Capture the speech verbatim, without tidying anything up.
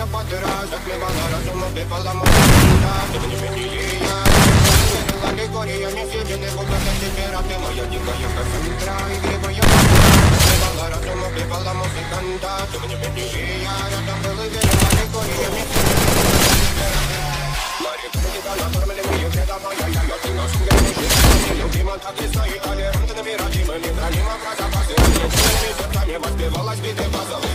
я подыра, заклевала разум, убивала музыка. Тем не менее я видела легориями сидели в углах теперь, а ты моя дикая Кассандра. Игривая заклевала разум, убивала музыканта. Тем не менее я рядом был и видела легориями сидели в углах теперь, а ты Мари, книга накормили мне предавая, я я ты наш грешник. Любима так и стоит, толерантными родимыми, храним образа базы. Месяцами воспевалась биты базовые.